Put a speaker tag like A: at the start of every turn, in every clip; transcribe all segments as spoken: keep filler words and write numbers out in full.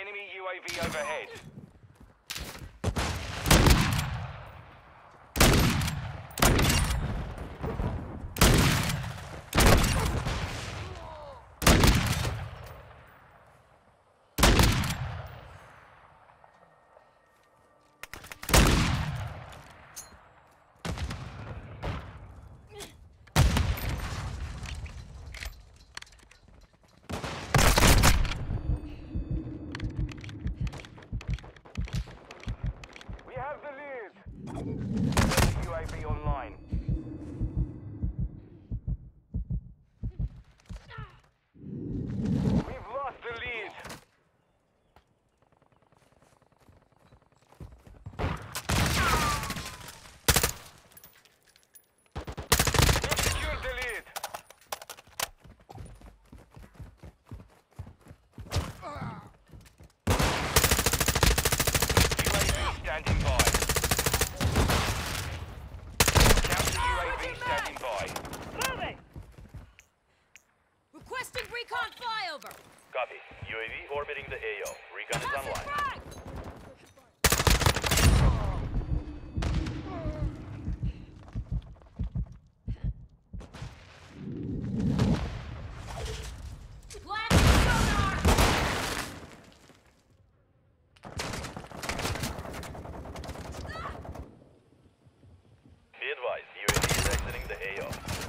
A: Enemy U A V overhead. U A V online. We've lost the lead. We've secured the lead. U A V standing by. Standing by.
B: Moving! Requesting recon flyover!
C: Copy. U A V orbiting the A O. Recon is online.
B: Frag!
C: Be advised, U A V is exiting the A O.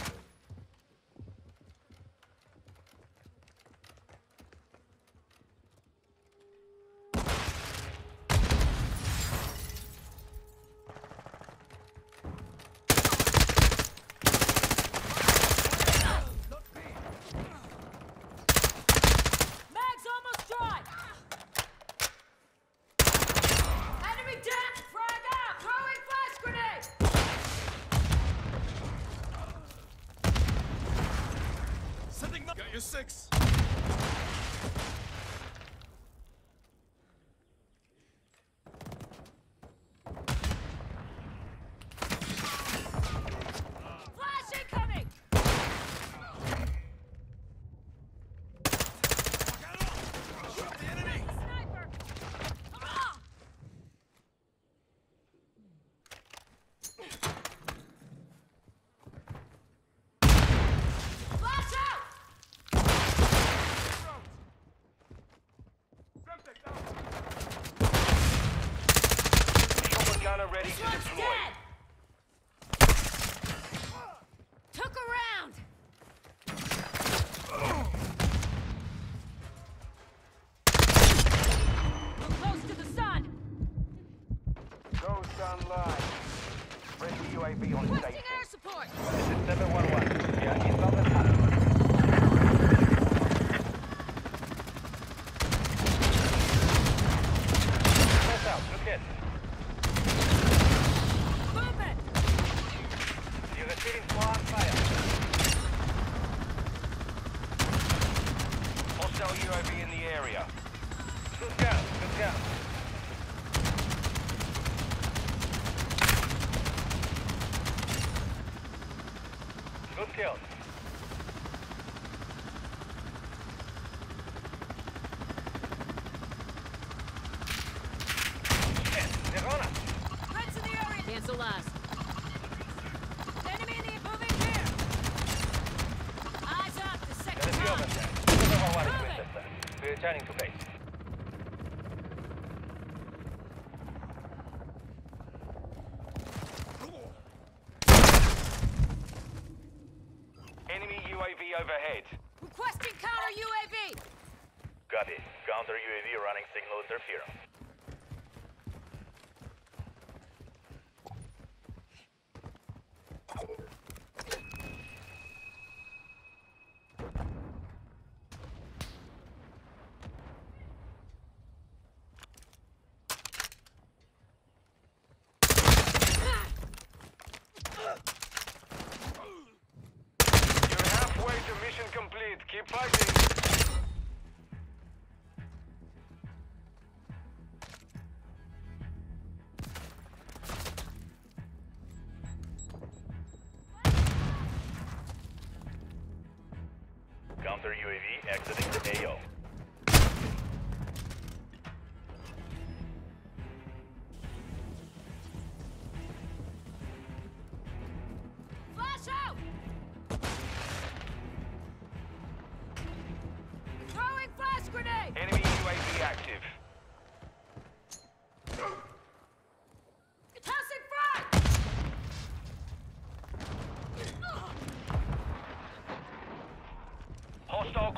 B: Mag's almost dry! Enemy dead! Frag out! Throwing flash grenade!
D: Sending got your six.
B: Flash incoming!
D: Shoot the enemy.
B: Sniper! Ah! Flash out!
A: Chopper gunner ready
B: This
A: to
B: one's
A: deploy.
B: dead! Took a round! We're close to the sun!
A: Go sunlight. Friendly U A V on
B: Requesting
A: station.
B: air support!
A: This is seven one one. We are inbound and hot. Press out. Look in.
B: Movement!
A: You're receiving fire fire. Hostile U A V in the area. Good down. Good down. Good kill. Shit, they're on us.
B: Threats in the area! Cancel last. Enemy in the moving here! Eyes up, the second
A: There is the
B: round!
A: other side. Number one is
B: Moving.
A: Winchester. We're returning to base. Enemy U A V overhead.
B: Requesting counter U A V!
C: Copy. Counter U A V running signal interference.
A: You're halfway to mission complete. Keep fighting.
C: Counter U A V exiting the A O.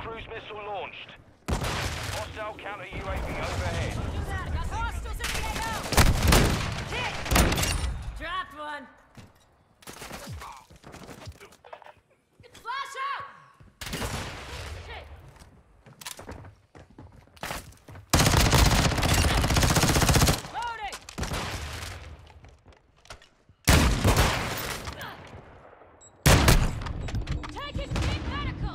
A: cruise missile launched. Hostile counter U A V overhead.
B: Do that. Got hostiles in the A O. Hit. Dropped one. Flash out. Shit. Loading. Taking big medical.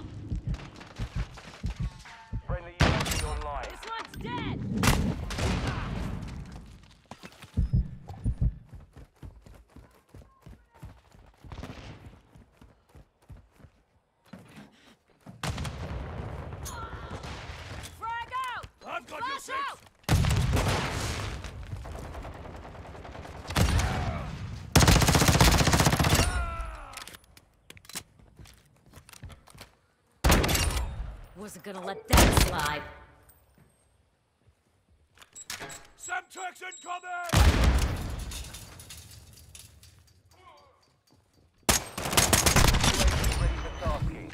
A: Friendly U A V online.
B: This one's dead. Frag out.
D: I've got your
B: Flash
D: six.
B: out. Wasn't gonna let that slide.
D: Semtex incoming!
A: Ready for tasking.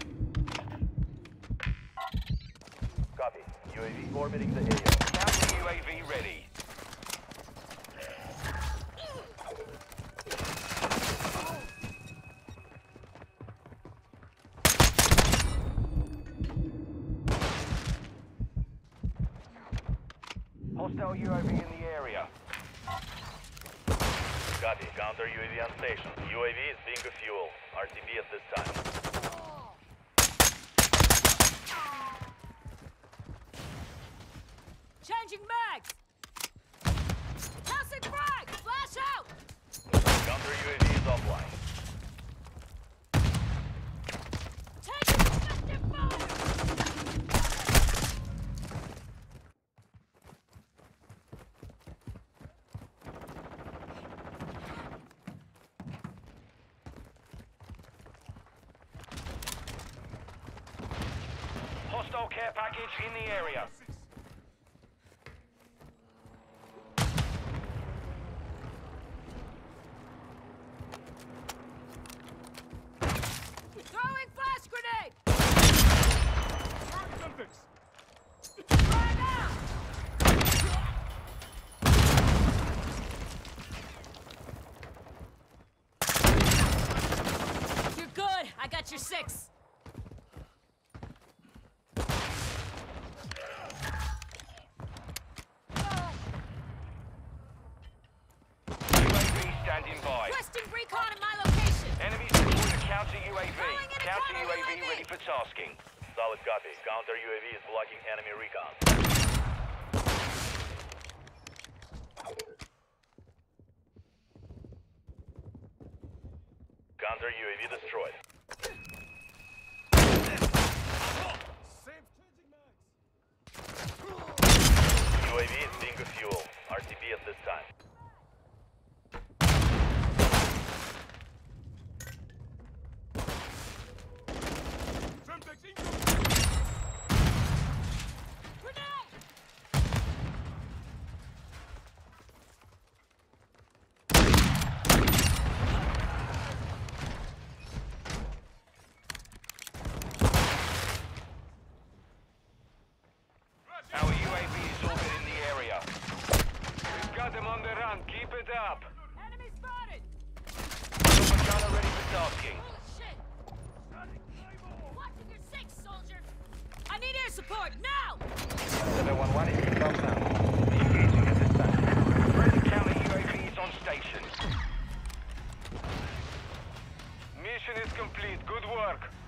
C: Copy. U A V orbiting the A O.
A: Counter U A V ready. Hostile U A V in the area.
C: Copy. Counter U A V on station. U A V is being a fuel. R T B at this time.
B: Changing mags. Passing frag. Flash out.
C: Counter U A V is offline.
B: Taking effective fire.
A: Hostile care package in the area.
B: Throwing flash grenade.
D: Semtex!
B: Frag out. You're good. I got your six.
A: U A V standing by.
B: Requesting recon in my location.
A: Enemies deployed a counter U A V.
B: Calling in a
A: Counter
B: counter
A: U A V
B: U A V.
A: ready for tasking.
C: Solid copy. Counter U A V is blocking enemy recon. Counter U A V destroyed.
D: Save changing mags.
C: U A V is being a fuel. R T B at this time.
D: Semtex incoming!
B: Grenade.
A: Our U A V is orbiting the area. We've got them on the run. Keep it up.
B: Enemy spotted.
A: Propaganda ready for tasking.
B: Holy shit. Watching your six, soldier. I need air support now.
A: seven one one is confirmed now. Engaging at this time. Friendly counter U A V is on station. Mission is complete. Good work.